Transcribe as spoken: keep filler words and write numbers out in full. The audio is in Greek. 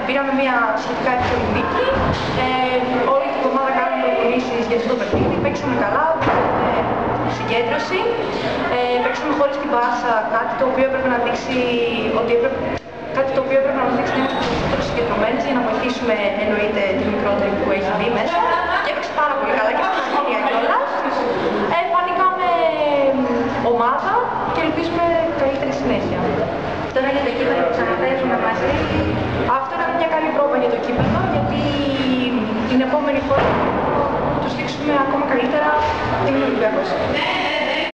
πήραμε μια σχετικά εύκολη νίκη. Ε, όλη την εβδομάδα κάναμε προπονήσεις για αυτό το παιχνίδι, παίξαμε καλά, είχαμε συγκέντρωση. Ε, παίξαμε χωρίς την πάσα, κάτι το οποίο έπρεπε να δείξει ότι έπρεπε, κάτι το οποίο έπρεπε να μας δείξει να είμαστε περισσότερο συγκεντρωμένοι για να βοηθήσουμε εννοείται τη μικρότερη που έχει μπει μέσα.